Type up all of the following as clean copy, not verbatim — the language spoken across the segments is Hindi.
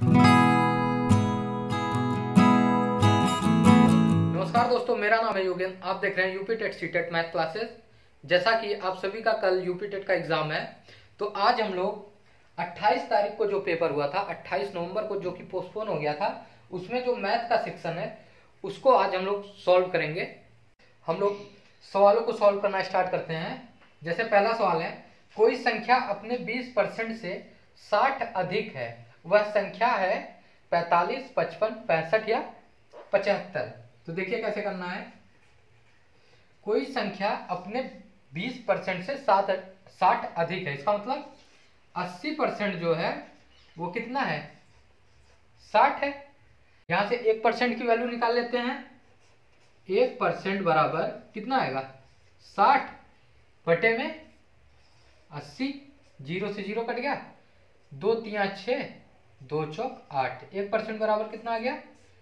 नमस्कार दोस्तों, मेरा नाम है योगेंद्र। आप देख रहे हैं UP TET CTET math classes. जैसा कि आप सभी का कल यूपी टेट का एग्जाम है, तो आज हम लोग 28 तारीख को जो पेपर हुआ था, 28 नवंबर को, जो कि पोस्टपोन हो गया था, उसमें जो मैथ का सेक्शन है उसको आज हम लोग सॉल्व करेंगे। हम लोग सवालों को सॉल्व करना स्टार्ट करते हैं। जैसे पहला सवाल है, कोई संख्या अपने 20% से 60 अधिक है, वह संख्या है 45, 55, 65 या 75। तो देखिए कैसे करना है। कोई संख्या अपने 20% से 60 अधिक है, इसका मतलब 80% जो है वो कितना है, 60 है। यहां से 1% की वैल्यू निकाल लेते हैं। 1% बराबर कितना आएगा, 60 बटे में 80। 0 से 0 कट गया, 2 तिया 6, 2 चौक 8। 1% बराबर कितना आ गया,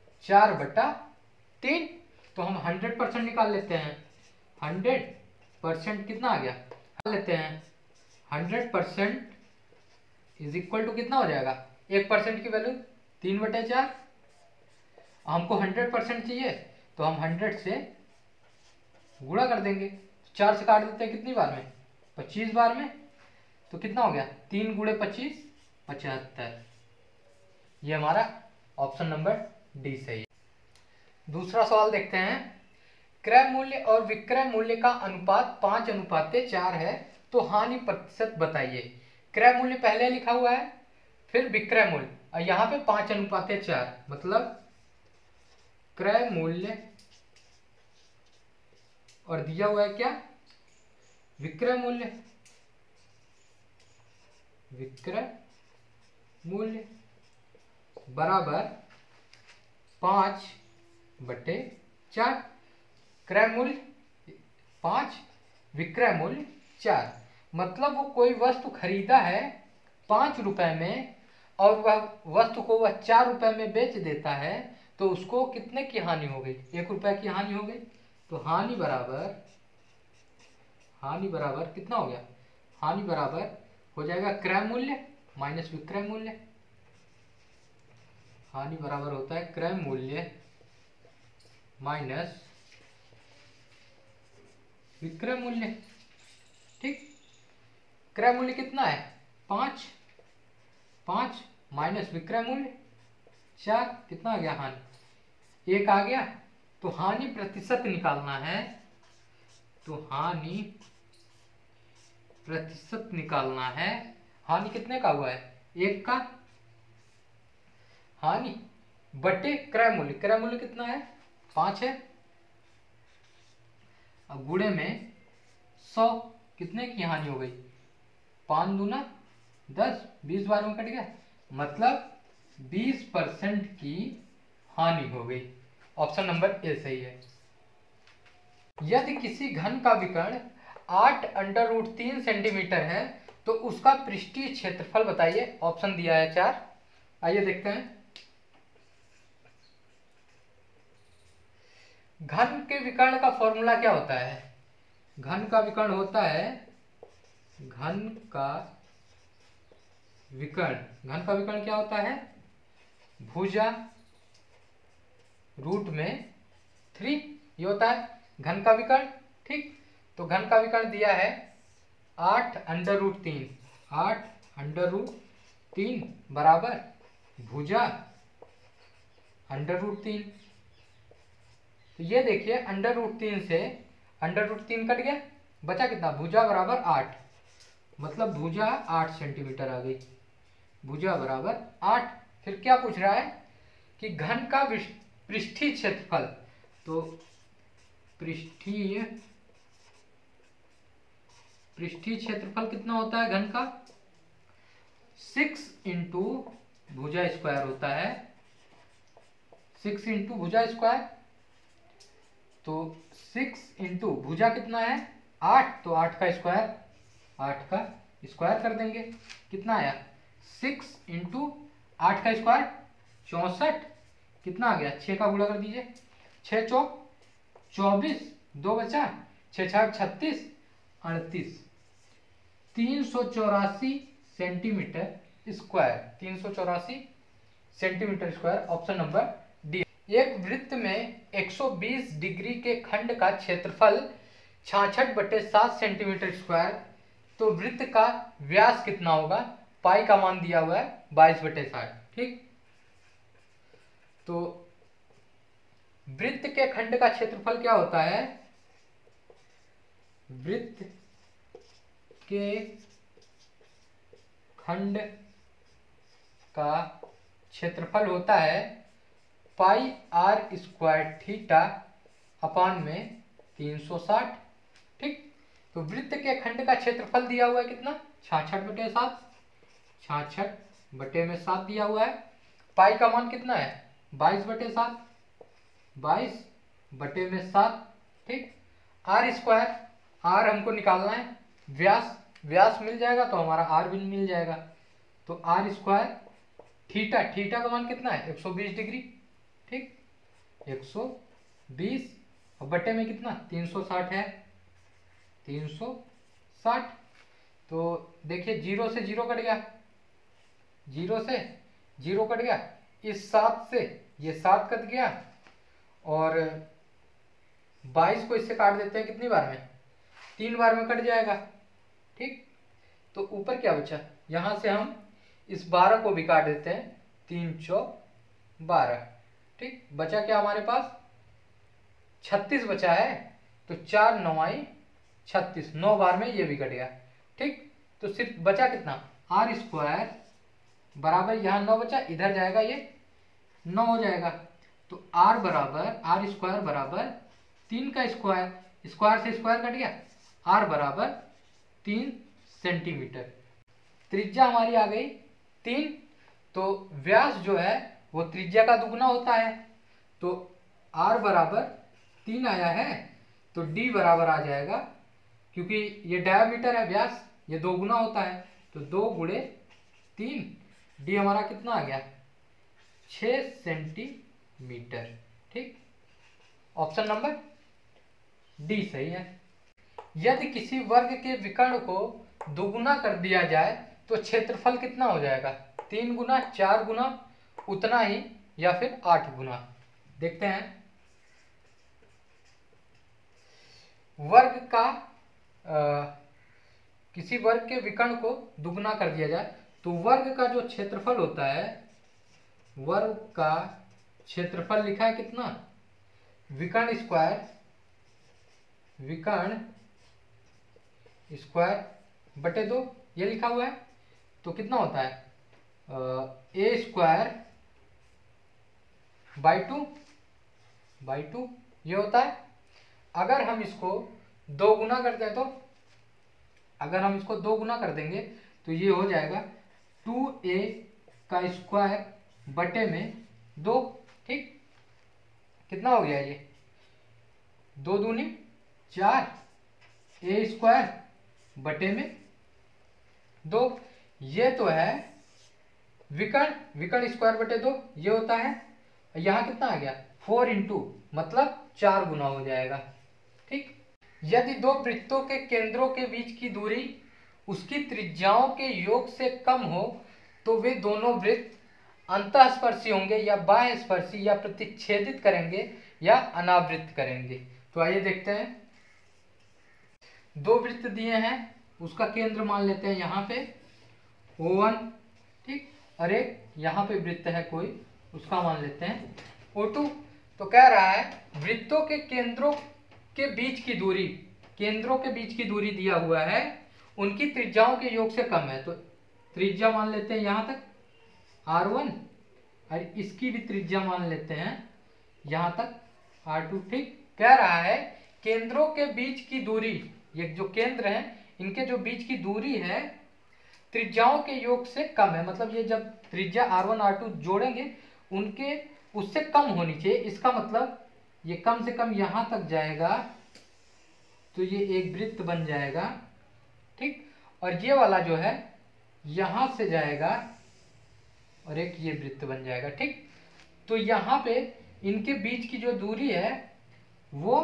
4/3। तो हम 100% निकाल लेते हैं। 100% कितना आ गया, निकाल लेते हैं। 100% इज इक्वल टू कितना हो जाएगा, 1% की वैल्यू 3/4। हमको 100% चाहिए तो हम 100 से गुणा कर देंगे। 4 से काट देते हैं कितनी बार में, 25 बार में। तो कितना हो गया, 3 × 25 75। ये हमारा ऑप्शन नंबर डी सही है। दूसरा सवाल देखते हैं। क्रय मूल्य और विक्रय मूल्य का अनुपात 5:4 है, तो हानि प्रतिशत बताइए। क्रय मूल्य पहले लिखा हुआ है, फिर विक्रय मूल्य, और यहाँ पे 5:4, मतलब क्रय मूल्य और दिया हुआ है क्या, विक्रय मूल्य। विक्रय मूल्य बराबर 5/4। क्रय मूल्य 5, विक्रय मूल्य 4। मतलब वो कोई वस्तु खरीदा है 5 रुपए में और वह वस्तु को वह 4 रुपए में बेच देता है, तो उसको कितने की हानि हो गई, 1 रुपए की हानि हो गई। तो हानि बराबर कितना हो गया, हानि बराबर हो जाएगा क्रय मूल्य माइनस विक्रय मूल्य। हानि बराबर होता है क्रय मूल्य माइनस विक्रय मूल्य। ठीक, क्रय मूल्य कितना है, 5 माइनस विक्रय मूल्य 4, कितना आ गया, हानि 1 आ गया। तो हानि प्रतिशत निकालना है, तो हानि प्रतिशत निकालना है। हानि कितने का हुआ है, 1 का। हानि बटे क्रय मूल्य, क्रय मूल्य कितना है, 5 है। अब गुणे में 100, कितने की हानि हो गई, 5 दूना 10, 20 बार में कट गया, मतलब 20% की हानि हो गई। ऑप्शन नंबर ए सही है। यदि किसी घन का विकर्ण 8√3 सेंटीमीटर है, तो उसका पृष्ठीय क्षेत्रफल बताइए। ऑप्शन दिया है 4, आइए देखते हैं। घन के विकर्ण का फॉर्मूला क्या होता है, घन का विकर्ण होता है, घन का विकर्ण क्या होता है, भुजा √3, ये होता है घन का विकर्ण। ठीक, तो घन का विकर्ण दिया है 8√3, 8√3 बराबर भुजा √3। तो ये देखिए √3 से √3 कट गया, बचा कितना, भुजा बराबर 8, मतलब भुजा 8 सेंटीमीटर आ गई। भुजा बराबर 8। फिर क्या पूछ रहा है कि घन का पृष्ठीय क्षेत्रफल, तो पृष्ठीय क्षेत्रफल कितना होता है घन का, 6 × भुजा स्क्वायर होता है, 6 × भुजा स्क्वायर। तो 6 × भुजा कितना है, 8, तो 8 का स्क्वायर कर देंगे। कितना आया, 6 × 8 का स्क्वायर 64, कितना आ गया, 6 का गुणा कर दीजिए, 6 चौक 24, 2 बचा, 6 छक 36, 38, 384 centimetre square, 384 centimetre square, option number D. एक वृत्त में 120 डिग्री के खंड का क्षेत्रफल 66/7 सेंटीमीटर स्क्वायर, तो वृत्त का व्यास कितना होगा? पाई का मान दिया हुआ है 22/60। ठीक, तो वृत्त के खंड का क्षेत्रफल क्या होता है? वृत्त के खंड का क्षेत्रफल होता है pi r square theta upon में 360। ठीक, तो वृत्त के खंड का क्षेत्रफल दिया हुआ है कितना? 66/7, 66/7 दिया हुआ है। पाई का मान कितना है? 22/7, 22/7। ठीक, आर स्क्वायर, आर हमको निकालना है, व्यास मिल जाएगा तो हमारा आर भी मिल जाएगा। तो आर स्क्वायर थीटा, थीटा का मान कितना है? 120 डिग्री। ठीक, 120 और बटे में कितना? 360 है, 360। तो देखिए 0 से 0 कट गया, 0 से 0 कट गया, इस 7 से ये 7 कट गया, और 22 को इससे काट देते हैं कितनी बार में? 3 बार में कट जाएगा। ठीक, तो ऊपर क्या बचा? यहां से हम इस 12 को भी काट देते हैं, 3 चौक 12। ठीक, बचा क्या हमारे पास? 36 बचा है, तो 4 9 36, 9 बार में ये भी कट गया। ठीक, तो सिर्फ बचा कितना? आर स्क्वायर बराबर, यहाँ 9 बचा, इधर जाएगा ये 9 हो जाएगा। तो आर बराबर, आर स्क्वायर बराबर 3 का स्क्वायर, स्क्वायर से स्क्वायर कट गया, आर बराबर 3 सेंटीमीटर। त्रिज्या हमारी आ गई 3, तो व्यास जो है वो त्रिज्या का दुगना होता है, तो आर बराबर 3 आया है, तो डी बराबर आ जाएगा, क्योंकि ये डायमीटर है, व्यास ये 2 गुना होता है, तो 2 गुणे 3, डी हमारा कितना आ गया? 6 सेंटीमीटर। ठीक, ऑप्शन नंबर डी सही है। यदि किसी वर्ग के विकर्ण को दोगुना कर दिया जाए तो क्षेत्रफल कितना हो जाएगा? 3 गुना, 4 गुना, उतना ही, या फिर 8 गुना? देखते हैं। वर्ग का किसी वर्ग के विकर्ण को दुगुना कर दिया जाए तो वर्ग का जो क्षेत्रफल होता है, वर्ग का क्षेत्रफल लिखा है कितना? विकर्ण स्क्वायर, विकर्ण स्क्वायर बटे 2, ये लिखा हुआ है, तो कितना होता है? ए स्क्वायर बाई टू ये होता है। अगर हम इसको 2 गुना करते हैं, तो अगर हम इसको 2 गुना कर देंगे तो ये हो जाएगा 2a का स्क्वायर बटे में 2। ठीक, कितना हो गया ये? 2 दूनी 4, ए स्क्वायर बटे में 2। ये तो है विकर्ण स्क्वायर बटे 2, ये होता है। यहाँ कितना आ गया? 4 इंटू, मतलब 4 गुना हो जाएगा। ठीक, यदि दो वृत्तों के केंद्रों के बीच की दूरी उसकी त्रिज्याओं के योग से कम हो तो वे दोनों वृत्त अंतःस्पर्शी होंगे, या बाह्य स्पर्शी, या प्रतिच्छेदित करेंगे, या अनावृत करेंगे। तो आइए देखते हैं। 2 वृत्त दिए हैं, उसका केंद्र मान लेते हैं यहाँ पे O1। ठीक, और एक यहाँ पे वृत्त है कोई, उसका मान लेते हैं O2। तो कह रहा है वृत्तों के केंद्रों के बीच की दूरी, केंद्रों के बीच की दूरी दिया हुआ है, उनकी त्रिज्याओं के योग से कम है। तो त्रिज्या मान लेते हैं यहाँ तक R1, और इसकी भी त्रिज्या मान लेते हैं यहाँ तक R2। ठीक, कह रहा है केंद्रों के बीच की दूरी, ये जो केंद्र हैं इनके जो बीच की दूरी है त्रिज्याओं के योग से कम है, मतलब ये जब त्रिज्या R1 R2 जोड़ेंगे उनके उससे कम होनी चाहिए। इसका मतलब ये कम से कम यहाँ तक जाएगा, तो ये एक वृत्त बन जाएगा। ठीक, और ये वाला जो है यहाँ से जाएगा और एक ये वृत्त बन जाएगा। ठीक, तो यहाँ पे इनके बीच की जो दूरी है वो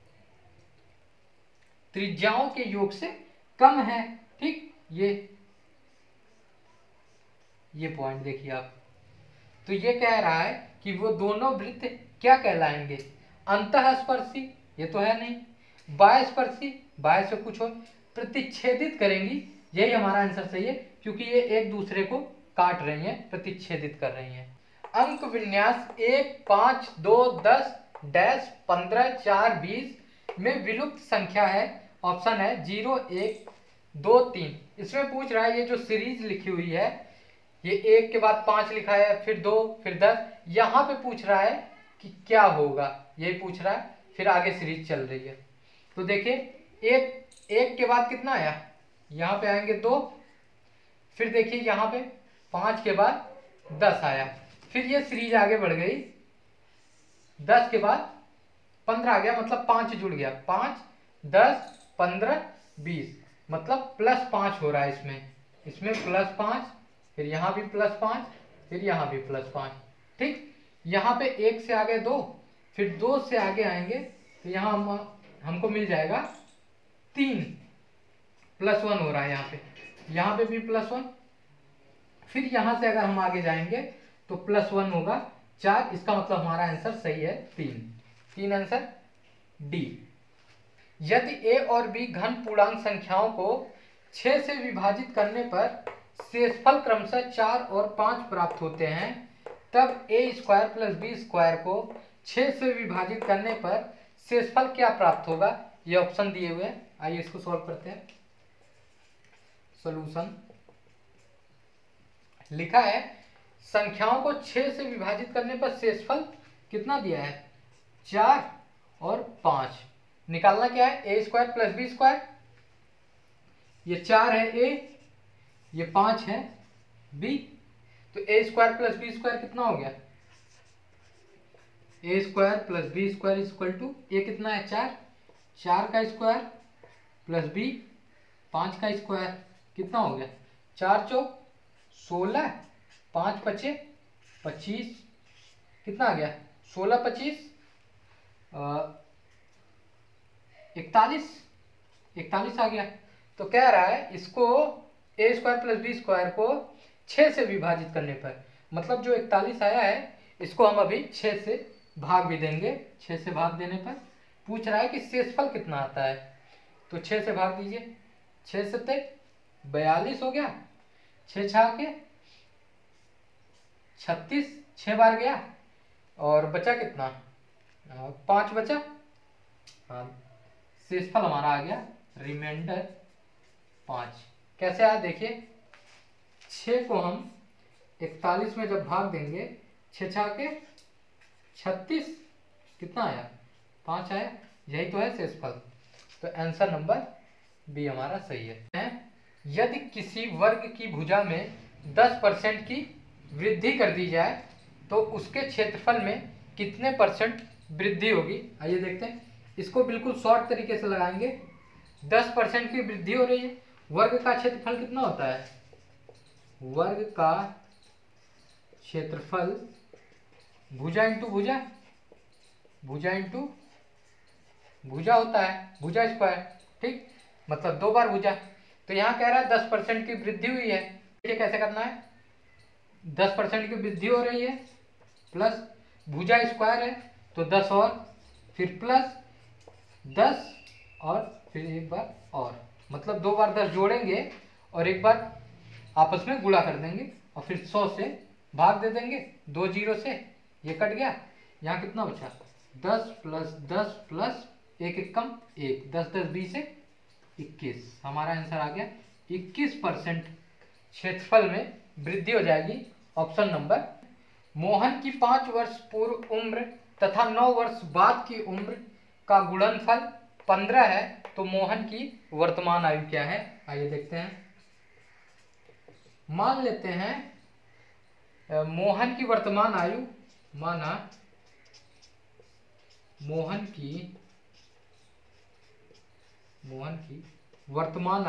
त्रिज्याओं के योग से कम है। ठीक, ये पॉइंट देखिए आप। तो ये कह रहा है कि वो दोनों वृत्त क्या कहलाएंगे, अंतःस्पर्शी, ये तो है नहीं, बाह्यस्पर्शी, बाह्य से कुछ हो, प्रतिच्छेदित करेंगी, यही हमारा आंसर सही है क्योंकि ये एक दूसरे को काट रही हैं, प्रतिच्छेदित कर रही हैं। अंक विन्यास 1, 5, 2, 10, डैश 15, 4, 20 में विलुप्त संख्या है, ऑप्शन है 0, 1, 2, 3। इसमें पूछ रहा है ये जो सीरीज लिखी हुई है, ये 1 के बाद 5 लिखा है, फिर 2, फिर 10, यहाँ पे पूछ रहा है कि क्या होगा, यही पूछ रहा है, फिर आगे सीरीज चल रही है। तो देखिए एक के बाद कितना आया, यहाँ पे आएंगे 2, फिर देखिए यहाँ पे 5 के बाद 10 आया, फिर ये सीरीज आगे बढ़ गई, 10 के बाद 15 आ गया, मतलब 5 जुड़ गया, 5, 10, 15, 20, मतलब +5 हो रहा है इसमें +5, फिर यहाँ भी +5, फिर यहाँ भी +5, ठीक। यहाँ पे 1 से आगे 2, फिर 2 से आगे आएंगे तो यहाँ हमको मिल जाएगा 3, +1 हो रहा है यहाँ पे भी +1, फिर यहाँ से अगर हम आगे जाएंगे तो +1 होगा 4, इसका मतलब हमारा आंसर सही है 3 आंसर डी। यदि a और b घन पूर्णांक संख्याओं को 6 से विभाजित करने पर शेषफल क्रमशः 4 और 5 प्राप्त होते हैं, तब a² + b² को 6 से विभाजित करने पर शेषफल क्या प्राप्त होगा, ये ऑप्शन दिए हुए हैं। आइए इसको सॉल्व करते हैं। सॉल्यूशन लिखा है संख्याओं को 6 से विभाजित करने पर शेषफल कितना दिया है, 4 और 5। निकालना क्या है, a² + b², ये 4 है a, ये 5 है b, तो a² + b² कितना हो गया, a² + b² = a कितना है 4, 4 का स्क्वायर प्लस b 5 का स्क्वायर कितना हो गया, 4 चौक 16, 5 पचे 25, कितना आ गया 16 25 41 आ गया। तो कह रहा है इसको a² + b² को 6 से विभाजित करने पर, मतलब जो 41 आया है इसको हम अभी 6 से भाग भी देंगे, 6 से भाग देने पर पूछ रहा है कि शेषफल कितना आता है, तो 6 से भाग दीजिए, 6 7 42 हो गया, 6 6 के 36, 6 बार गया और बचा कितना 5 बचा, हाँ शेषफल हमारा आ गया रिमाइंडर 5। कैसे आया देखिए, 6 को हम 41 में जब भाग देंगे, 6 6 के 36, कितना आया 5 आया, यही तो है शेषफल। तो आंसर नंबर बी हमारा सही है। यदि किसी वर्ग की भुजा में 10% की वृद्धि कर दी जाए तो उसके क्षेत्रफल में कितने % वृद्धि होगी, आइए देखते हैं। इसको बिल्कुल शॉर्ट तरीके से लगाएंगे। 10% की वृद्धि हो रही है, वर्ग का क्षेत्रफल कितना होता है, वर्ग का क्षेत्रफल भुजा इंटू भुजा, भुजा इंटू भुजा होता है, भुजा स्क्वायर, ठीक, मतलब 2 बार भुजा। तो यहाँ कह रहा है 10% की वृद्धि हुई है, ये कैसे करना है, 10% की वृद्धि हो रही है प्लस भुजा स्क्वायर है तो 10 और फिर प्लस 10 और फिर एक बार और, मतलब 2 बार 10 जोड़ेंगे और एक बार आपस में गुणा कर देंगे और फिर 100 से भाग दे देंगे, 2 0 से ये कट गया, यहाँ कितना बचा 10 + 10 + 1 एकम 1, 10 10 20 से 21, हमारा आंसर आ गया 21% क्षेत्रफल में वृद्धि हो जाएगी, ऑप्शन नंबर। मोहन की 5 वर्ष पूर्व उम्र तथा 9 वर्ष बाद की उम्र का गुणनफल 15 है, तो मोहन की वर्तमान आयु क्या है, आइए देखते हैं। मान लेते हैं मोहन की वर्तमान आयु, माना मोहन की वर्तमान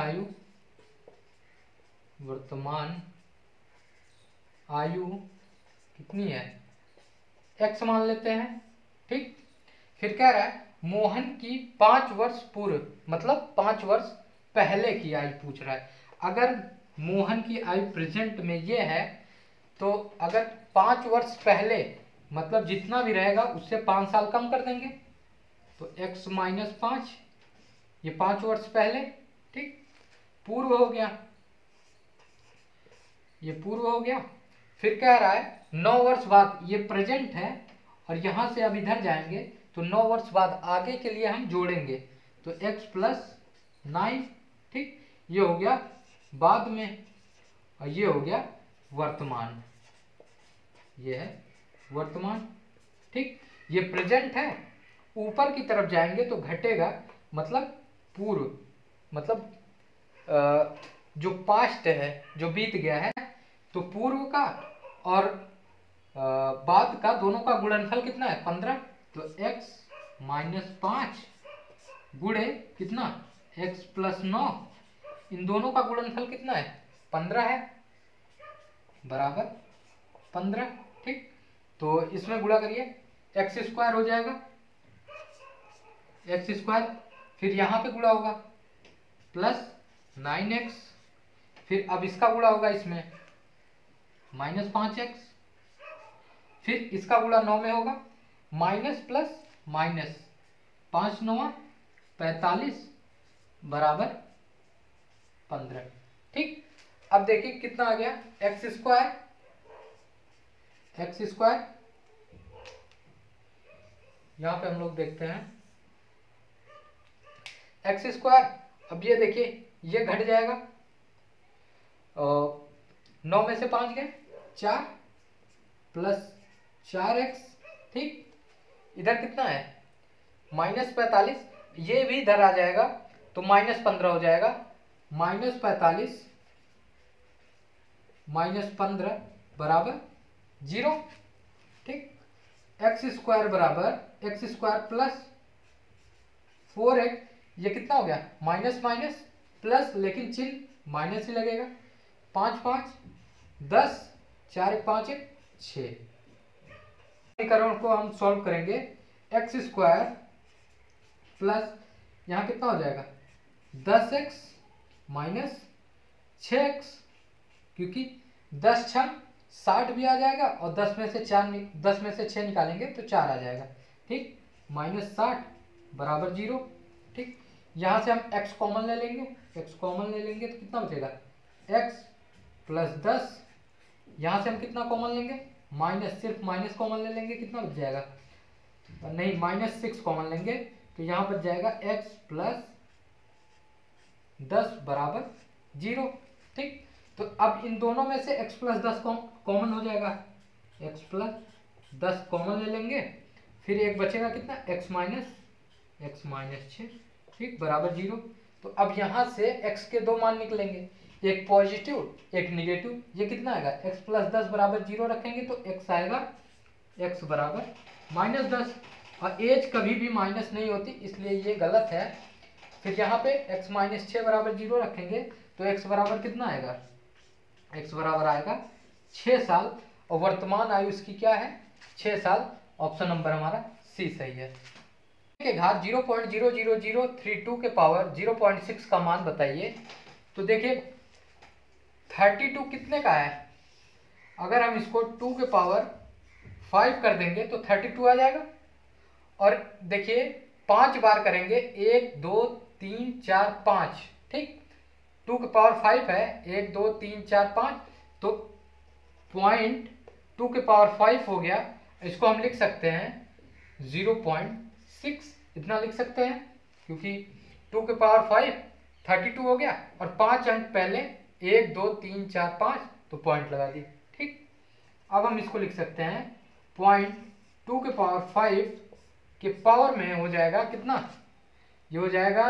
आयु कितनी है, x मान लेते हैं, ठीक। फिर कह रहा है मोहन की 5 वर्ष पूर्व, मतलब 5 वर्ष पहले की आयु पूछ रहा है। अगर मोहन की आयु प्रेजेंट में ये है तो अगर 5 वर्ष पहले, मतलब जितना भी रहेगा उससे 5 साल कम कर देंगे, तो x माइनस 5, ये 5 वर्ष पहले, ठीक, पूर्व हो गया, ये पूर्व हो गया। फिर कह रहा है 9 वर्ष बाद, ये प्रेजेंट है, और यहां से अब इधर जाएंगे तो 9 वर्ष बाद आगे के लिए हम जोड़ेंगे, तो x प्लस 9, ठीक, ये हो गया बाद में, और ये हो गया वर्तमान, ये है वर्तमान, ठीक। ये प्रेजेंट है, ऊपर की तरफ जाएंगे तो घटेगा, मतलब पूर्व, मतलब जो पास्ट है, जो बीत गया है, तो पूर्व का और बाद का दोनों का गुणनफल कितना है 15, तो x माइनस 5 गुणे कितना x प्लस 9, इन दोनों का गुणनफल कितना है 15 है, बराबर 15, ठीक। तो इसमें गुणा करिए, एक्स स्क्वायर हो जाएगा, एक्स स्क्वायर, फिर यहां पे गुणा होगा प्लस 9x, फिर अब इसका गुणा होगा इसमें माइनस 5x, फिर इसका गुणा 9 में होगा, माइनस प्लस माइनस, 5 9 45 बराबर 15, ठीक। अब देखिए कितना आ गया एक्स स्क्वायर, एक्स स्क्वायर, यहां पे हम लोग देखते हैं एक्स स्क्वायर, अब ये देखिए ये घट जाएगा, 9 में से 5 गए 4 प्लस 4x, ठीक, इधर कितना है माइनस 45, ये भी इधर आ जाएगा तो माइनस 15 हो जाएगा, माइनस 45 माइनस 15 बराबर 0, ठीक। एक्स स्क्वायर बराबर एक्स स्क्वायर प्लस 4x, ये कितना हो गया माइनस माइनस प्लस, लेकिन चिन्ह माइनस ही लगेगा, 5 5 10, 4 1 5 1 6, समीकरण को हम सॉल्व करेंगे, एक्स स्क्वायर प्लस यहाँ कितना हो जाएगा 10x माइनस 6x, क्योंकि 10 6 60 भी आ जाएगा, और 10 में से 6 निकालेंगे तो 4 आ जाएगा, ठीक, माइनस 60 बराबर 0, ठीक। यहाँ से हम x कॉमन ले लेंगे, x कॉमन ले लेंगे तो कितना बचेगा x प्लस 10, यहाँ से हम कितना कॉमन लेंगे माइनस, सिर्फ माइनस कॉमन ले लेंगे, कितना बच जाएगा, नहीं माइनस 6 कॉमन लेंगे, तो यहाँ बच जाएगा x प्लस 10 बराबर 0, ठीक। तो अब इन दोनों में से x प्लस 10 कॉमन हो जाएगा, x प्लस 10 कॉमन ले लेंगे, फिर एक बचेगा कितना x माइनस 6, ठीक, बराबर 0। तो अब यहाँ से x के दो मान निकलेंगे, एक पॉजिटिव एक निगेटिव, ये कितना आएगा x प्लस 10 बराबर 0 रखेंगे तो x आएगा x बराबर माइनस 10, और एज कभी भी माइनस नहीं होती, इसलिए ये गलत है। फिर यहाँ पे x माइनस 6 बराबर 0 रखेंगे तो x बराबर कितना आएगा, x बराबर आएगा 6 साल, और वर्तमान आयु इसकी क्या है 6 साल, ऑप्शन नंबर हमारा सी सही है। के घात 0.00032 के पावर 0.6 का मान बताइए। तो देखिए 32 कितने का है, अगर हम इसको 2 के पावर 5 कर देंगे तो 32 आ जाएगा, और देखिए 5 बार करेंगे, 1 2 3 4 5, ठीक, 2 के पावर 5 है, 1 2 3 4 5, तो 0.2 के पावर 5 हो गया, इसको हम लिख सकते हैं 0.6, इतना लिख सकते हैं, क्योंकि 2 के पावर 5 32 हो गया, और 5 अंक पहले 1 2 3 4 5, तो पॉइंट लगा दी, ठीक। अब हम इसको लिख सकते हैं 0.2 के पावर 5 के पावर में हो जाएगा कितना, ये हो जाएगा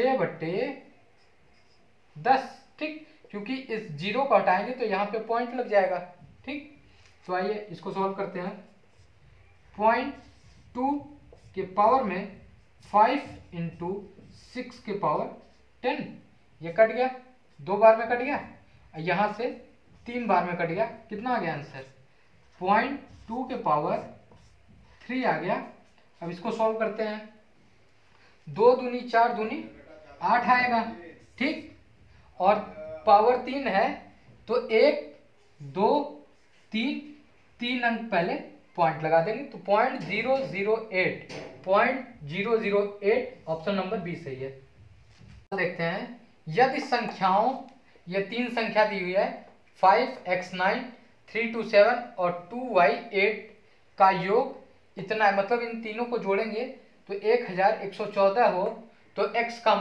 6/10, ठीक, क्योंकि इस 0 को हटाएंगे तो यहाँ पे पॉइंट लग जाएगा, ठीक। तो आइए इसको सॉल्व करते हैं, 0.2 के पावर में 5 × 6 के पावर 10, ये कट गया, 2 बार में कट गया, यहाँ से 3 बार में कट गया, कितना आ गया आंसर 0.2 के पावर 3 आ गया। अब इसको सॉल्व करते हैं, 2 दूनी 4 दूनी 8 आएगा, ठीक, और पावर 3 है तो 1 2 3 3 अंक पहले पॉइंट लगा देंगे, तो 0.008 ऑप्शन नंबर बी सही है। देखते हैं, यदि संख्याओं, ये 3 संख्या दी हुई है 5x9, 327 और 2y8 का योग इतना है, मतलब इन तीनों को जोड़ेंगे तो 1114 हो, तो x का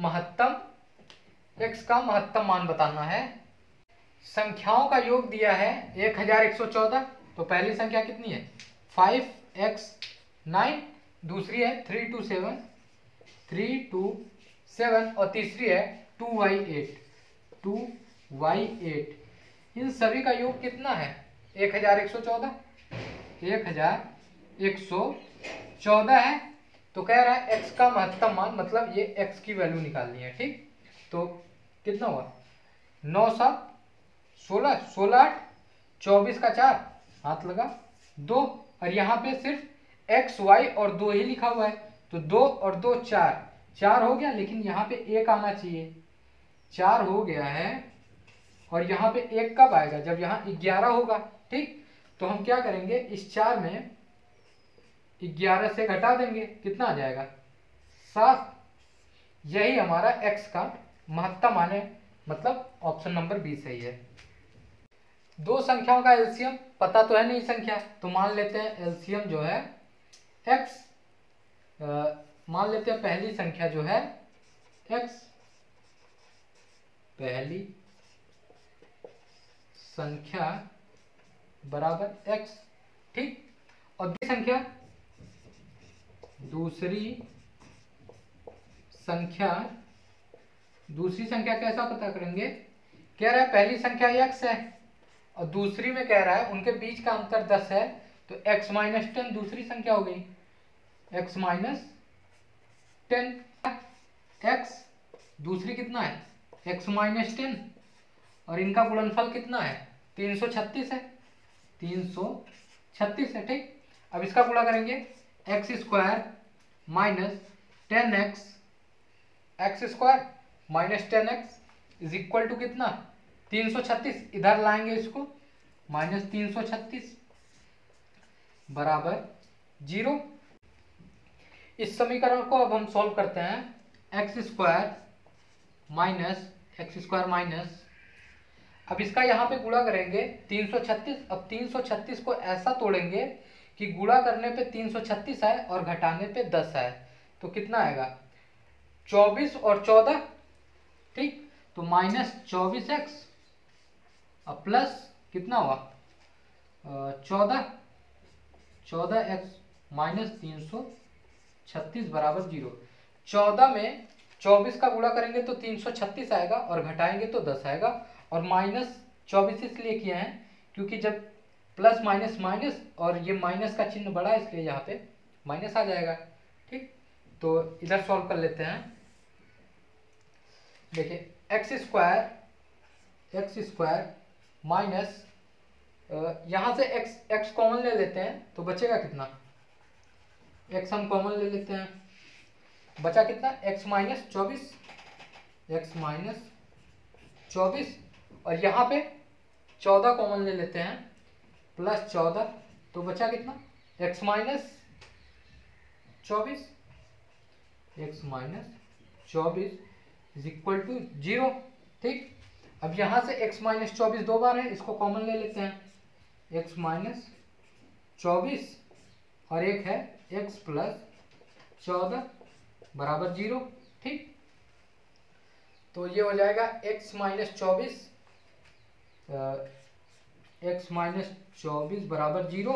महत्तम मान बताना है। संख्याओं का योग दिया है 1114, तो पहली संख्या कितनी है 5x9, दूसरी है 327 और तीसरी है 2y8। इन सभी का योग कितना है 1114 है। तो कह रहा है x का महत्तम मान, मतलब ये x की वैल्यू निकालनी है। ठीक, तो कितना हुआ 9 7 16, 16 8 24 का 4 हाथ लगा 2, और यहाँ पे सिर्फ x y और 2 ही लिखा हुआ है, तो 2 और 2 4 हो गया, लेकिन यहाँ पे 1 आना चाहिए। 4 हो गया है, और यहाँ पे 1 कब आएगा जब यहाँ 11 होगा। ठीक, तो हम क्या करेंगे, इस 4 में 11 से घटा देंगे, कितना आ जाएगा 7। यही हमारा x का महत्तम मान है, मतलब ऑप्शन नंबर बी सही है। दो संख्याओं का एलसीएम पता तो है नहीं संख्या, तो मान लेते हैं एलसीएम जो है x, मान लेते हैं पहली संख्या जो है x, पहली संख्या बराबर x। ठीक, और दूसरी संख्या कैसा पता करेंगे, कह रहा है पहली संख्या x है और दूसरी में कह रहा है उनके बीच का अंतर 10 है, तो x माइनस 10 दूसरी संख्या हो गई, x माइनस 10, x दूसरी कितना है x माइनस 10, और इनका गुणनफल कितना है 336 है, 336 है। ठीक, अब इसका गुणा करेंगे x square minus 10x, x square minus 10x is equal to कितना 336, इधर लाएंगे इसको माइनस 336 बराबर 0। इस समीकरण को अब हम सॉल्व करते हैं, एक्स स्क्वायर माइनस, अब इसका यहाँ पे गुणा करेंगे 336। अब 336 को ऐसा तोड़ेंगे कि गुणा करने पे 336 आए और घटाने पे 10 आए, तो कितना आएगा 24 और 14। ठीक, तो माइनस 24x और प्लस कितना हुआ 14x माइनस 336 बराबर 0। 14 में 24 का गुणा करेंगे तो 336 आएगा और घटाएंगे तो 10 आएगा, और माइनस 24 इसलिए किए हैं क्योंकि जब प्लस माइनस माइनस और ये माइनस का चिन्ह बड़ा है, इसलिए यहाँ पे माइनस आ जाएगा। ठीक, तो इधर सॉल्व कर लेते हैं। देखिए एक्स स्क्वायर माइनस, यहाँ से x कॉमन ले लेते हैं तो बचेगा कितना, x हम कॉमन ले लेते हैं, बचा कितना x माइनस 24, और यहाँ पे 14 कॉमन ले लेते हैं प्लस 14, तो बचा कितना x minus 24 is equal to 0। ठीक, अब यहाँ से x माइनस 24 दो बार है, इसको कॉमन ले लेते हैं, x माइनस 24 और एक है x प्लस 14 बराबर 0। ठीक, तो ये हो जाएगा x माइनस 24 बराबर 0,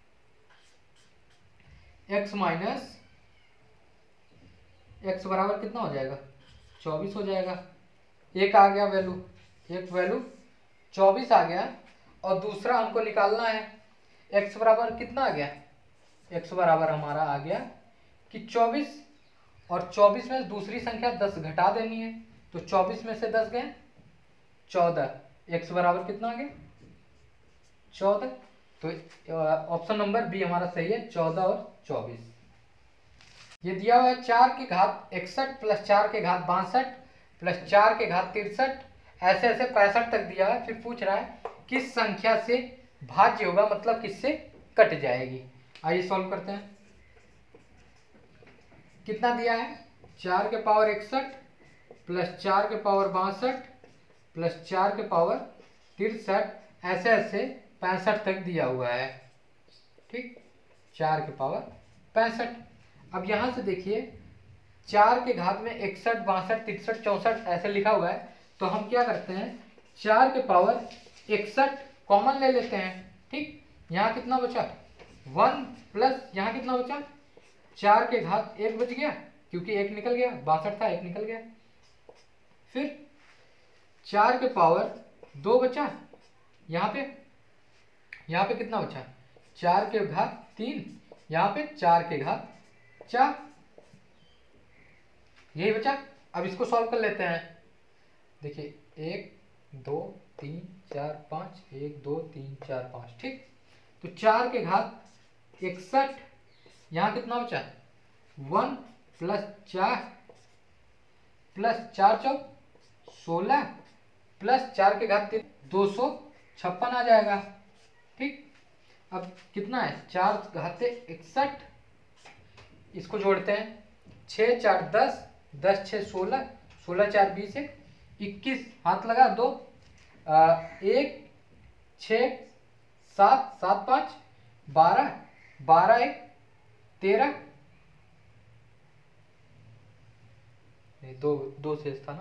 x बराबर कितना हो जाएगा 24 हो जाएगा, एक आ गया वैल्यू, एक वैल्यू 24 आ गया, और दूसरा हमको निकालना है x बराबर कितना आ गया, x बराबर हमारा आ गया कि 24, और 24 में दूसरी संख्या 10 घटा देनी है, तो 24 में से 10 गए 14, x बराबर कितना आ गया 14। तो ऑप्शन नंबर बी हमारा सही है, 14 और 24। ये दिया हुआ है 4 की घात 61 प्लस 4 के घात 62 प्लस 4 के घात 63, ऐसे ऐसे 65 तक दिया है। फिर पूछ रहा है किस संख्या से भाज्य होगा मतलब किससे कट जाएगी। आइए सॉल्व करते हैं। कितना दिया है, 4 के पावर 61 प्लस 4 के पावर 62 प्लस 4 के पावर 63, ऐसे ऐसे 65 तक दिया हुआ है। ठीक, 4 के पावर 65। अब यहां से देखिए 4 के घात में 61 62 63 64 ऐसे लिखा हुआ है, तो हम क्या करते हैं 4 के पावर 61 कॉमन ले लेते हैं। ठीक, यहाँ कितना बचा 1 प्लस यहाँ कितना बचा 4 के घात 1 बच गया क्योंकि 1 निकल गया, 62 था 1 निकल गया। फिर 4 के पावर 2 बचा, यहाँ पे कितना बचा 4 के घात 3, यहाँ पे 4 के घात 4, यही बचा। अब इसको सॉल्व कर लेते हैं। देखिए 1 2 3 4 5, 1 2 3 4 5। ठीक, तो 4 के घात 61, यहाँ कितना बचा 1 प्लस 4 प्लस 4 चौक 16 प्लस 4 के घात 3 256 आ जाएगा। ठीक, अब कितना है 4 घाते 61, इसको जोड़ते हैं 6 4 10 10 6 16 16 4 20 21, हाथ लगा 2 1 6 7 7 5 12 12 1 13, दो शेष था ना,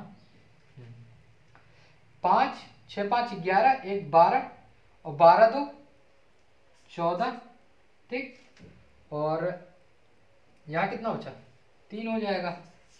5 6 5 11 1 12 और 12 2 14। ठीक, और यहाँ कितना बचा 3 हो जाएगा,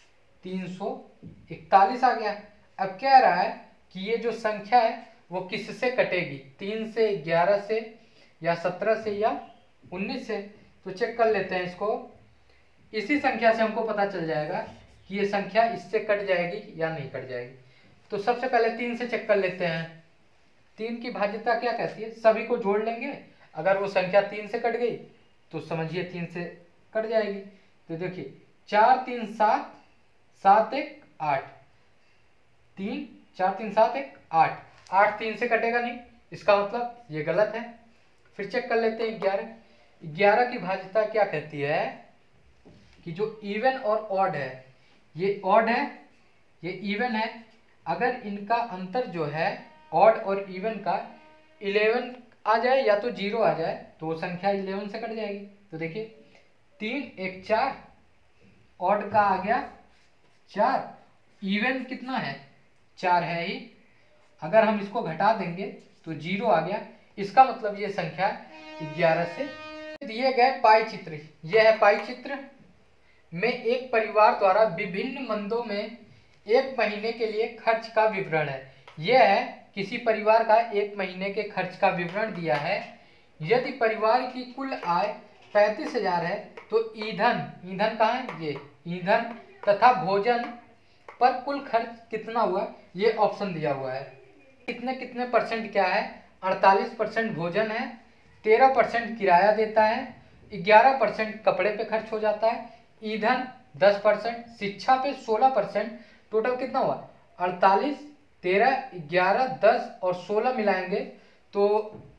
341 आ गया। अब कह रहा है कि ये जो संख्या है वो किससे कटेगी, 3 से 11 से या 17 से या 19 से। तो चेक कर लेते हैं इसको। इसी संख्या से हमको पता चल जाएगा कि ये संख्या इससे कट जाएगी या नहीं कट जाएगी। तो सबसे पहले 3 से चेक कर लेते हैं। 3 की भाज्यता क्या कहती है, सभी को जोड़ लेंगे, अगर वो संख्या 3 से कट गई तो समझिए 3 से कट जाएगी। तो देखिए 4 3 7 7 1 8, 3 4 3 7 1 8, 8 3 से कटेगा नहीं, इसका मतलब ये गलत है। फिर चेक कर लेते हैं 11। 11 की भाज्यता क्या कहती है कि जो इवन और ऑड है, ये ऑड है ये इवन है, अगर इनका अंतर जो है ऑड और इवन का 11 आ जाए या तो 0 आ जाए तो वो संख्या 11 से कट जाएगी। तो देखिए 3 1 4, ऑड का आ गया 4, इवन कितना है 4 है ही, अगर हम इसको घटा देंगे तो 0 आ गया, इसका मतलब ये संख्या 11 से। दिए गए पाई चित्र, यह है पाई चित्र में एक परिवार द्वारा विभिन्न मंदों में एक महीने के लिए खर्च का विवरण है। यह है किसी परिवार का एक महीने के खर्च का विवरण दिया है। यदि परिवार की कुल आय 35,000 है तो ईंधन कहाँ है, ये ईंधन तथा भोजन पर कुल खर्च कितना हुआ, ये ऑप्शन दिया हुआ है। कितने परसेंट क्या है, 48% भोजन है, 13% किराया देता है, 11% कपड़े पे खर्च हो जाता है, ईंधन 10%, शिक्षा पे 16%, टोटल कितना हुआ 48 13 11 10 और 16 मिलाएंगे तो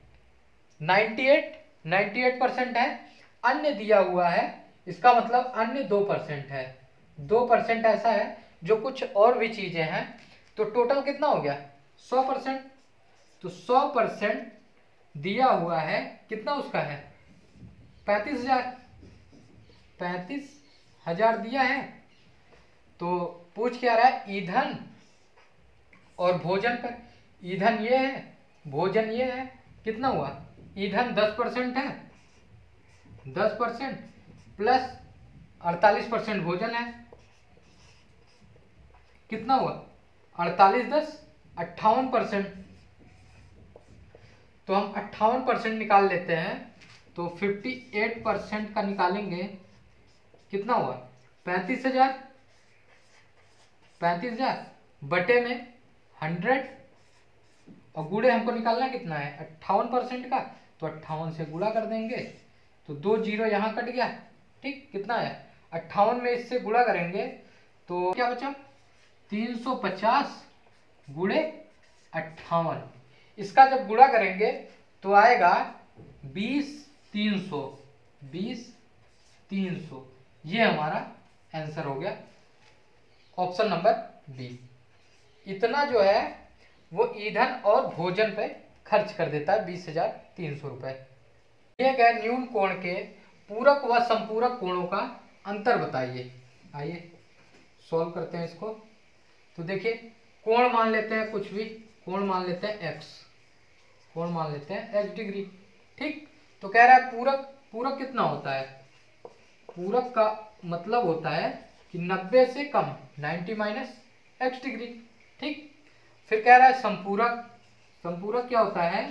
98% है। अन्य दिया हुआ है, इसका मतलब अन्य 2% है, 2% ऐसा है जो कुछ और भी चीजें हैं, तो टोटल कितना हो गया 100%। तो 100% दिया हुआ है, कितना उसका है 35,000, 35,000 दिया है। तो पूछ क्या रहा है ईंधन और भोजन पर, ईंधन ये है भोजन ये है, कितना हुआ ईंधन 10% है, 10% प्लस 48% भोजन है, कितना हुआ 48 10 58%। तो हम 58% निकाल लेते हैं, तो 58% का निकालेंगे, कितना हुआ 35,000, 35,000 बटे में 100 और गुणे हमको निकालना कितना है 58% का, तो 58 से गुणा कर देंगे तो 2 जीरो यहाँ कट गया। ठीक, कितना है 58 में इससे गुणा करेंगे तो क्या बचा 350 गुणे 58, इसका जब गुणा करेंगे तो आएगा 20,300, 20,300। ये हमारा आंसर हो गया ऑप्शन नंबर बी। इतना जो है वो ईंधन और भोजन पे खर्च कर देता है, 20,300 रुपए। दिए गए न्यून कोण के पूरक व संपूरक कोणों का अंतर बताइए। आइए सॉल्व करते हैं इसको। तो देखिए कोण मान लेते हैं, कुछ भी कोण मान लेते हैं x, कोण मान लेते हैं x डिग्री। ठीक, तो कह रहा है पूरक, पूरक कितना होता है? पूरक का मतलब होता है कि 90 से कम, 90 माइनस x डिग्री। ठीक, फिर कह रहा है संपूरक, संपूरक क्या होता है?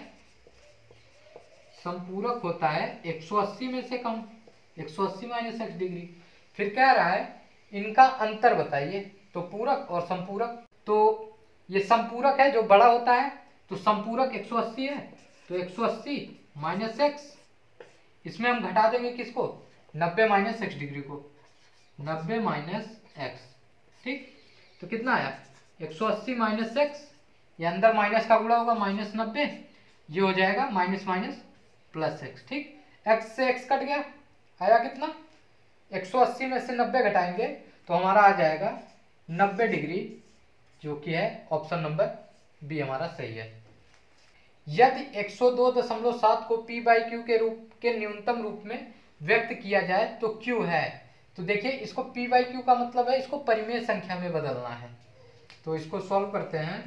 संपूरक होता है 180 में से कम, 180 माइनस x डिग्री। फिर कह रहा है इनका अंतर बताइए। तो पूरक और संपूरक, तो ये संपूरक है जो बड़ा होता है, तो संपूरक 180 है, तो 180 माइनस एक्स, इसमें हम घटा देंगे किसको? 90 माइनस एक्स डिग्री को, 90 माइनस एक्स। ठीक, तो कितना आया? 180 माइनस एक्स, ये अंदर माइनस का गुणा होगा, माइनस 90, ये हो जाएगा माइनस माइनस प्लस एक्स। ठीक, एक्स से एक्स कट गया, आया कितना? 180 में से 90 घटाएंगे तो हमारा आ जाएगा 90 डिग्री, जो कि है ऑप्शन नंबर बी हमारा सही है। यदि 102.7 को p बाई क्यू के रूप के न्यूनतम रूप में व्यक्त किया जाए तो क्यू है। तो देखिए इसको p बाई क्यू का मतलब है इसको परिमेय संख्या में बदलना है। तो इसको सॉल्व करते हैं।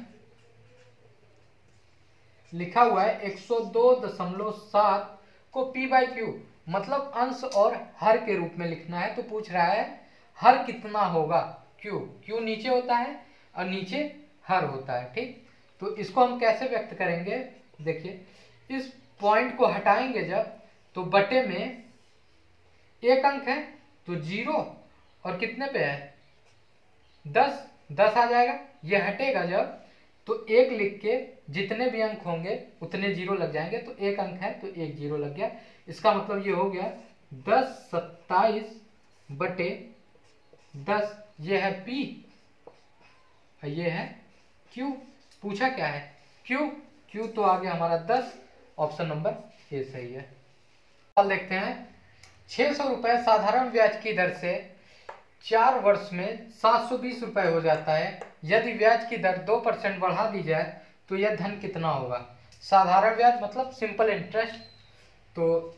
लिखा हुआ है 102.7 को p बाई क्यू मतलब अंश और हर के रूप में लिखना है। तो पूछ रहा है हर कितना होगा? क्यू, क्यू नीचे होता है और नीचे हर होता है। ठीक, तो इसको हम कैसे व्यक्त करेंगे? देखिए इस पॉइंट को हटाएंगे जब, तो बटे में एक अंक है तो 0 और कितने पे है? 10, 10 आ जाएगा। ये हटेगा जब, तो 1 लिख के जितने भी अंक होंगे उतने 0 लग जाएंगे। तो एक अंक है तो एक 0 लग गया। इसका मतलब ये हो गया 10 27 बटे 10, ये है P, ये है Q। पूछा क्या है? Q, Q तो आ गया हमारा 10, ऑप्शन नंबर ए सही है। सवाल देखते हैं। 600 रुपए साधारण ब्याज की दर से 4 वर्ष में 720 रुपए हो जाता है। यदि ब्याज की दर 2% बढ़ा दी जाए तो यह धन कितना होगा? साधारण ब्याज मतलब सिंपल इंटरेस्ट। तो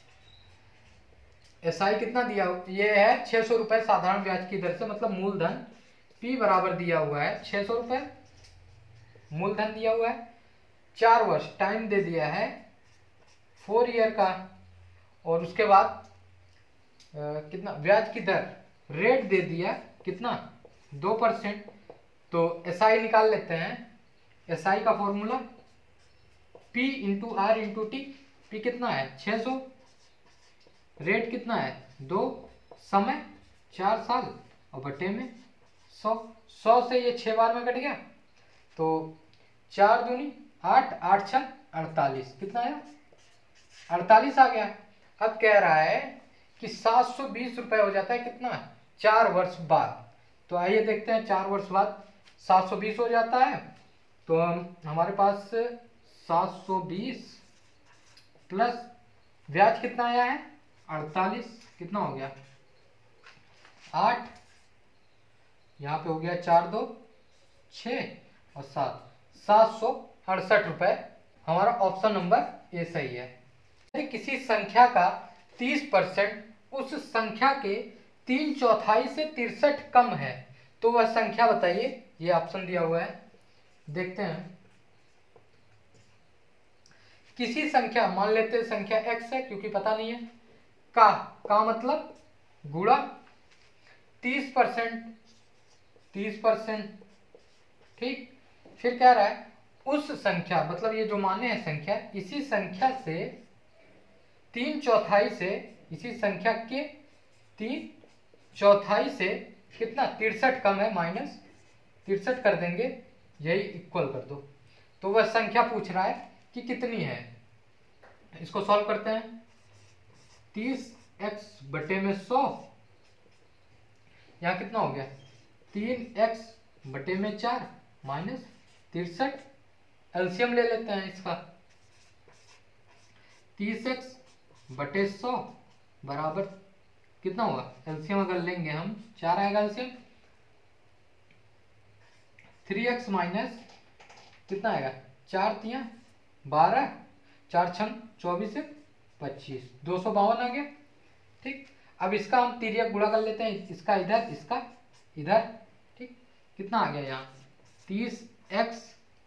एसआई कितना दिया? ये है 600 रुपए साधारण ब्याज की दर से, मतलब मूलधन P बराबर दिया हुआ है 600 रुपए, मूलधन दिया हुआ है। 4 वर्ष टाइम दे दिया है 4 ईयर का, और उसके बाद कितना ब्याज की दर, रेट दे दिया कितना? 2%। तो एसआई निकाल लेते हैं। एसआई का formula P into r into t. P कितना है? 600, रेट कितना है? 2, समय 4 साल और बटे में 100। 100 से ये 6 बार में कट गया, तो 4 दूनी 8, 8 6 48, कितना आया? 48 आ गया। अब कह रहा है कि 720 रुपए हो जाता है कितना? 4 वर्ष बाद। तो आइए देखते हैं 4 वर्ष बाद 720 हो जाता है। तो हमारे पास 720 प्लस ब्याज कितना आया है? 48, कितना हो गया? 8, यहाँ पे हो गया 4 2 6 और 7, 768 रुपए। हमारा ऑप्शन नंबर ए सही है। यदि किसी संख्या का 30% उस संख्या के 3/4 से 63 कम है तो वह संख्या बताइए। ये ऑप्शन दिया हुआ है, देखते हैं। किसी संख्या, मान लेते हैं संख्या x है क्योंकि पता नहीं है, का मतलब गुणा 30%, 30%। ठीक, फिर कह रहा है उस संख्या, मतलब ये जो माने हैं संख्या, इसी संख्या से 3/4 से, इसी संख्या के 3/4 से कितना? 63 कम है, माइनस 63 कर देंगे, यही इक्वल कर दो। तो वह संख्या पूछ रहा है कि कितनी है। इसको सॉल्व करते हैं। 30x बटे में 100, यहाँ कितना हो गया? 3x बटे में 4 माइनस 63, एलसीएम ले लेते हैं इसका। 30x/100 बराबर कितना होगा, एलसीएम अगर लेंगे हम 4 आएगा एलसीएम, 3x माइनस कितना आएगा, 4 तिया 12, 4 छंग 24 25, 252 आ गया। ठीक, अब इसका हम तिर्यक गुणा कर लेते हैं, इसका इधर इसका इधर। ठीक, कितना आ गया यहाँ 30x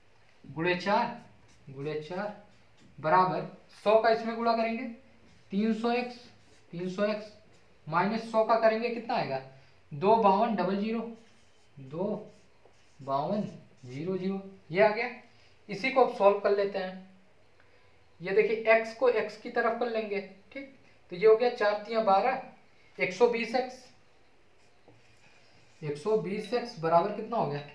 गुणे 4 बराबर 100 का इसमें गुणा करेंगे 300x माइनस 100 का करेंगे कितना आएगा 25200 25200 ये आ गया। इसी को अब सॉल्व कर लेते हैं। ये देखिए x को x की तरफ कर लेंगे। ठीक, तो ये हो गया 4 तिया 12, 120x बराबर कितना हो गया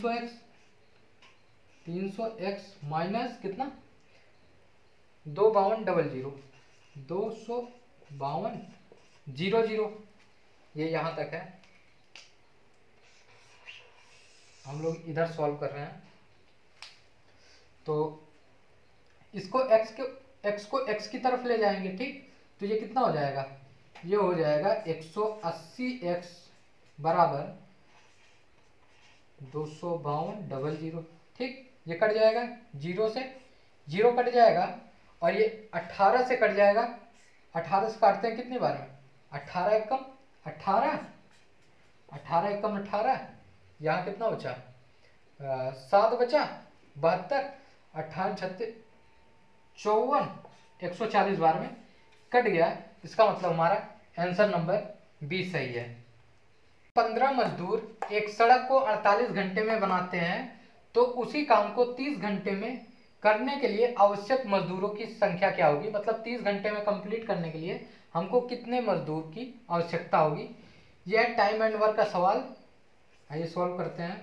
300x माइनस कितना 25200 ये यहाँ तक है। हम लोग इधर सॉल्व कर रहे हैं, तो इसको x को x की तरफ ले जाएंगे। ठीक, तो ये कितना हो जाएगा, ये हो जाएगा 180x बराबर 25200। ठीक, ये कट जाएगा, 0 से 0 कट जाएगा और ये 18 से कट जाएगा। 18 से काटते हैं कितनी बार में, 18 एकम 18, 18 एकम 18, यहाँ कितना बचा 7 बचा 72, 18 36 54, 140 बार में कट गया। इसका मतलब हमारा आंसर नंबर 20 सही है। 15 मजदूर एक सड़क को 48 घंटे में बनाते हैं, तो उसी काम को 30 घंटे में करने के लिए आवश्यक मजदूरों की संख्या क्या होगी। मतलब 30 घंटे में कंप्लीट करने के लिए हमको कितने मजदूर की आवश्यकता होगी। यह टाइम एंड वर्क का सवाल, आइए सॉल्व करते हैं।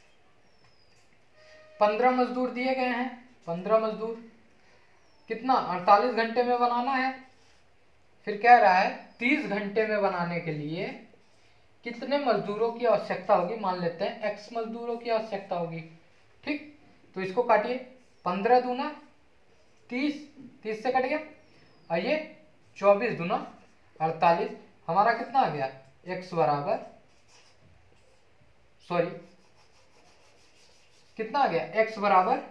15 मजदूर दिए गए हैं, 15 मजदूर कितना 48 घंटे में बनाना है। फिर कह रहा है 30 घंटे में बनाने के लिए कितने मजदूरों की आवश्यकता होगी। मान लेते हैं x मजदूरों की आवश्यकता होगी। ठीक, तो इसको काटिए, 15 दूना 30, 30 से कट गया, और ये 24 दूना 48, हमारा कितना आ गया x बराबर कितना आ गया x बराबर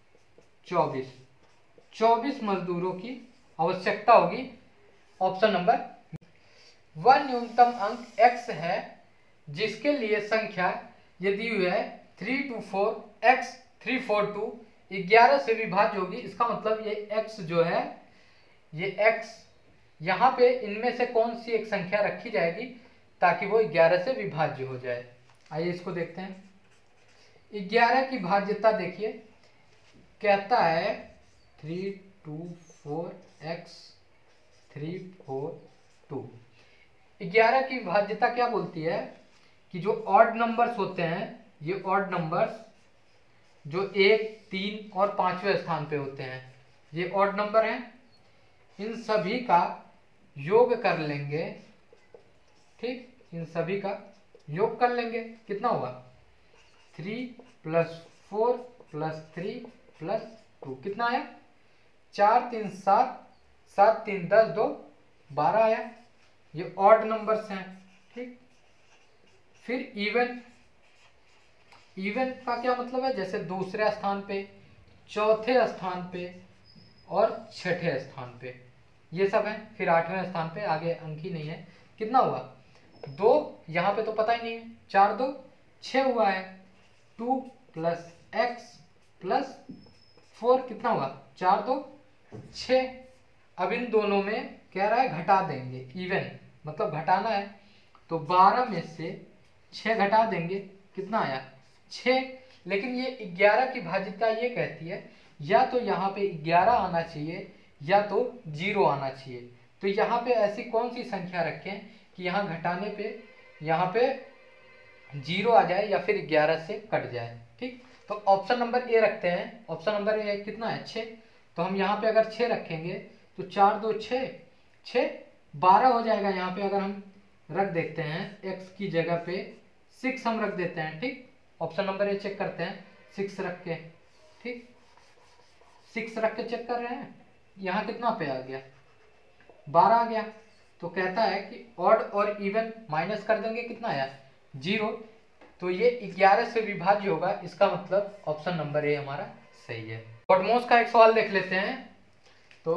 24 मजदूरों की आवश्यकता होगी। Option number. वह न्यूनतम अंक x है जिसके लिए संख्या ये दी हुई है 324 x 342 11 से विभाज्य होगी। इसका मतलब ये x जो है, ये x यहाँ पे इनमें से कौन सी एक संख्या रखी जाएगी ताकि वो 11 से विभाज्य हो जाए। आइए इसको देखते हैं। 11 की भाज्यता देखिए, कहता है 324x 342। 11 की भाज्यता क्या बोलती है कि जो ऑड नंबर्स होते हैं, ये ऑड नंबर्स जो 1, 3 और 5वें स्थान पे होते हैं, ये ऑड नंबर हैं। इन सभी का योग कर लेंगे। ठीक, इन सभी का योग कर लेंगे, कितना होगा 3 + 4 + 3 + 2 कितना आया 4 3 7, 7 3 10, 2 12 आया। ये ऑड नंबर्स हैं। ठीक, फिर इवन का क्या मतलब है, जैसे दूसरे स्थान पे, चौथे स्थान पे और छठे स्थान पे ये सब है। फिर 8वें स्थान पे आगे अंक ही नहीं है। कितना हुआ 2, यहाँ पे तो पता ही नहीं है, 4 2 6 हुआ है। 2 + x + 4 कितना हुआ 4 2 6। अब इन दोनों में कह रहा है घटा देंगे, इवन मतलब घटाना है, तो 12 में से 6 घटा देंगे, कितना आया 6। लेकिन ये 11 की भाज्यता ये कहती है या तो यहाँ पे 11 आना चाहिए या तो 0 आना चाहिए। तो यहाँ पे ऐसी कौन सी संख्या रखें कि यहाँ घटाने पे यहाँ पे 0 आ जाए या फिर 11 से कट जाए। ठीक, तो ऑप्शन नंबर ए रखते हैं। ऑप्शन नंबर ए कितना है 6। तो हम यहाँ पे अगर 6 रखेंगे तो 4 2 6 6 12 हो जाएगा। यहाँ पे अगर हम रख देते हैं x की जगह पे 6 हम रख देते हैं। ठीक, ऑप्शन नंबर ए चेक करते हैं 6 रख के। ठीक, 6 रख के चेक कर रहे हैं यहाँ कितना पे आ गया, 12 आ गया। तो कहता है कि ऑड और इवन माइनस कर देंगे, कितना आया 0। तो ये 11 से विभाज्य होगा, इसका मतलब ऑप्शन नंबर ए हमारा सही है। बॉडमोस का एक सवाल देख लेते हैं। तो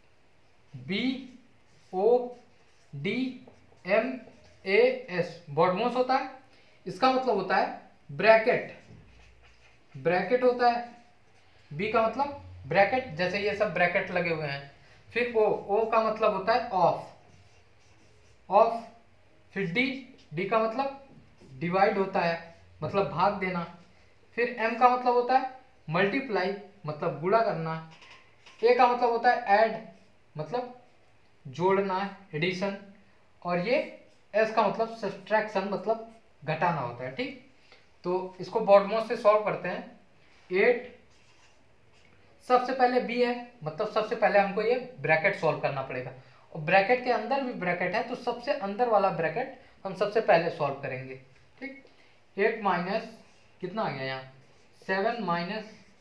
BODMAS बॉडमोस होता है, इसका मतलब होता है ब्रैकेट, ब्रैकेट होता है। बी का मतलब ब्रैकेट, जैसे ये सब ब्रैकेट लगे हुए हैं। फिर ओ का मतलब होता है ऑफ, ऑफ। फिर डी का मतलब डिवाइड होता है, मतलब भाग देना। फिर एम का मतलब होता है मल्टीप्लाई, मतलब गुणा करना। ए का मतलब होता है ऐड, मतलब जोड़ना, एडिशन। और ये एस का मतलब सब्ट्रैक्शन, मतलब घटाना होता है। ठीक, तो इसको बॉडमोस से सॉल्व करते हैं। 8 सबसे पहले बी है, मतलब सबसे पहले हमको ये ब्रैकेट सॉल्व करना पड़ेगा, और ब्रैकेट के अंदर भी ब्रैकेट है, तो सबसे अंदर वाला ब्रैकेट हम सबसे पहले सॉल्व करेंगे। ठीक, 8 माइनस कितना आ गया यहाँ 7 माइनस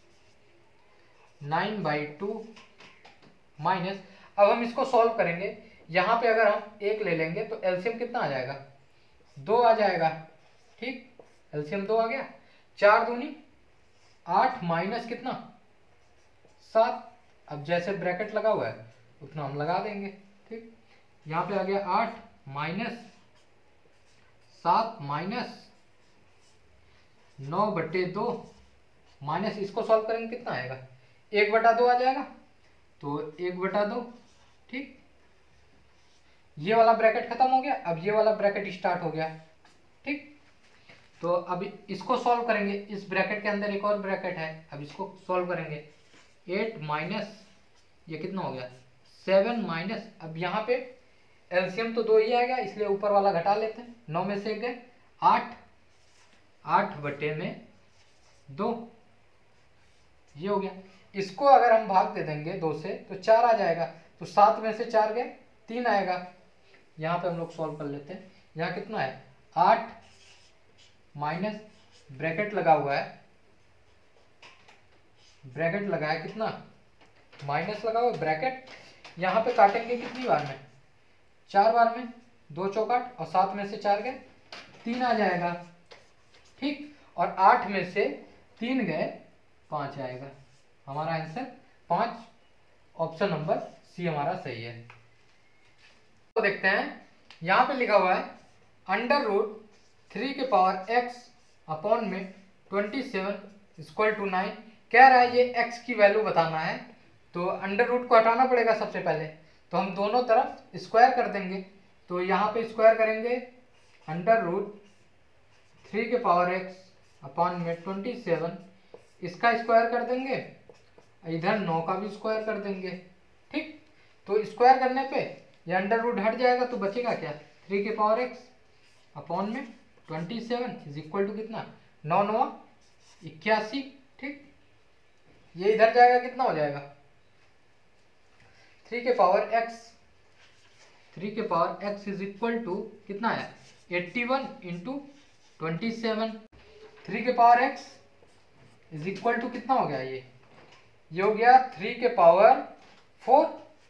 9/2 माइनस, अब हम इसको सॉल्व करेंगे। यहाँ पे अगर हम 1 ले लेंगे तो एलसीएम कितना आ जाएगा 2 आ जाएगा। ठीक, एलसीएम 2 आ गया। 4 दूनी 8 माइनस कितना 7। अब जैसे ब्रैकेट लगा हुआ है उतना हम लगा देंगे। ठीक, यहाँ पे आ गया 8 माइनस 7 माइनस 9/2 माइनस, इसको सॉल्व करेंगे कितना आएगा 1/2 आ जाएगा, तो 1/2। ठीक, ये वाला ब्रैकेट खत्म हो गया, अब ये वाला ब्रैकेट स्टार्ट हो गया। ठीक, तो अब इसको सॉल्व करेंगे। इस ब्रैकेट के अंदर एक और ब्रैकेट है, अब इसको सॉल्व करेंगे। 8 माइनस ये कितना हो गया 7 माइनस, अब यहाँ पे एलसीएम तो 2 ही आएगा, इसलिए ऊपर वाला घटा लेते हैं। 9 में से 1 गए 8, 8/2 ये हो गया। इसको अगर हम भाग दे देंगे 2 से तो 4 आ जाएगा, तो 7 में से 4 गए 3 आएगा। यहाँ पे हम लोग सॉल्व कर लेते हैं। यहाँ कितना है 8 माइनस ब्रैकेट लगा हुआ है, ब्रैकेट लगा है कितना माइनस लगा हुआ ब्रैकेट। यहाँ पे काटेंगे कितनी बार में 4 बार में, 2 चौकाट, और 7 में से 4 गए 3 आ जाएगा। ठीक, और 8 में से 3 गए 5 आएगा। हमारा आंसर 5, ऑप्शन नंबर सी हमारा सही है। तो देखते हैं, यहाँ पे लिखा हुआ है √3x/(x)/27 कह रहा है ये x की वैल्यू बताना है। तो अंडर रूट को हटाना पड़ेगा सबसे पहले, तो हम दोनों तरफ स्क्वायर कर देंगे। तो यहाँ पे स्क्वायर करेंगे √3x/(27), इसका स्क्वायर कर देंगे, इधर 9 का भी स्क्वायर कर देंगे। ठीक, तो स्क्वायर करने पे ये अंडर रूट हट जाएगा, तो बचेगा क्या 3x/(27) इज इक्वल टू कितना 9 9 81। ठीक, ये इधर जाएगा, कितना हो जाएगा 3x इज इक्वल टू कितना है 81 × 27। 3x इज इक्वल टू कितना हो गया ये हो गया 3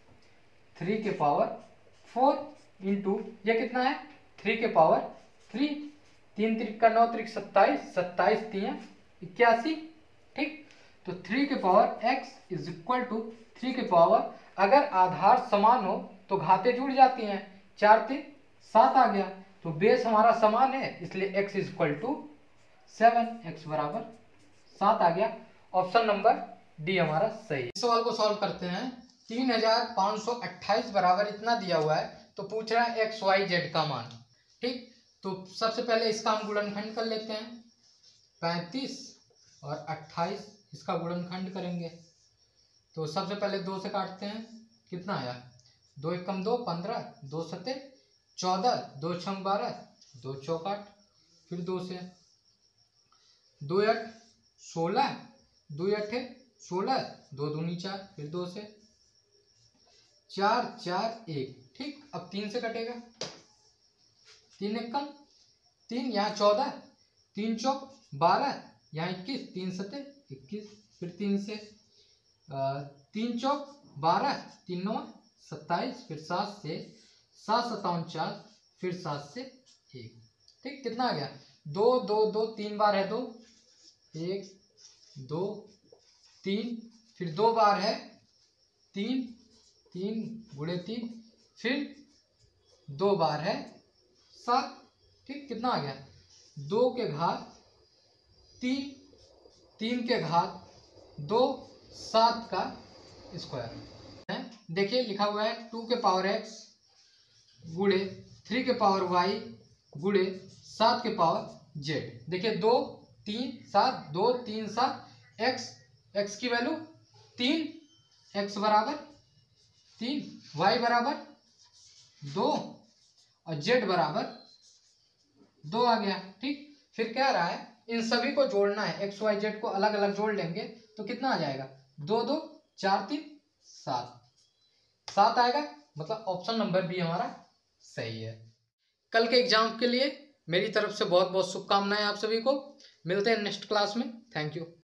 3 इंटू ये कितना है 3 3 3 का 9 3 27 27 3 81। ठीक, तो 3x इज इक्वल टू 3 अगर आधार समान हो तो घाते जुड़ जाती हैं, 4 3 7 आ गया, तो बेस हमारा समान है, इसलिए x is equal to 7, x बराबर 7 आ गया। ऑप्शन नंबर डी हमारा सही है। इस सवाल को सॉल्व करते हैं। 3528 बराबर इतना दिया हुआ है, तो पूछ रहा है एक्स वाई जेड का मान। ठीक, तो सबसे पहले इसका हम गुणनखंड कर लेते हैं। 35 और 28 इसका गुणनखंड करेंगे, तो सबसे पहले 2 से काटते हैं, कितना आया 2 एकम 2 15, 2 सते 14, 2 छंग 12, 2 चौकाट, फिर 2 से 2 8 16, 2 8 16, 2 दूनी 4, फिर 2 से 4 4 1। ठीक, अब 3 से कटेगा, 3 एकम 3, यहाँ 14, 3 चौक 12, यहाँ 21, 3 सते 21, फिर 3 से 3 चौक 12, 3 9 27, फिर 7 से 7 57 4, फिर 7 से 1। ठीक, कितना आ गया? 2 2 2, 3 बार है 2, 1 2 3, फिर 2 बार है 3 3 गुणे 3, फिर 2 बार है 7। ठीक, कितना आ गया? 2 के घात 3, 3 के घात 2, 7 का स्क्वायर है। देखिए लिखा हुआ है 2 के पावर x गुणे 3 के पावर y गुणे 7 के पावर z। देखिए 2 3 7, 2 3 7, x की वैल्यू 3, x बराबर 3, y बराबर 2 और z बराबर 2 आ गया। ठीक, फिर क्या रहा है, इन सभी को जोड़ना है, x y z को अलग अलग जोड़ लेंगे तो कितना आ जाएगा? 2 2 4 3 7 आएगा। मतलब ऑप्शन नंबर बी हमारा सही है। कल के एग्जाम के लिए मेरी तरफ से बहुत बहुत शुभकामनाएं आप सभी को। मिलते हैं नेक्स्ट क्लास में। Thank you.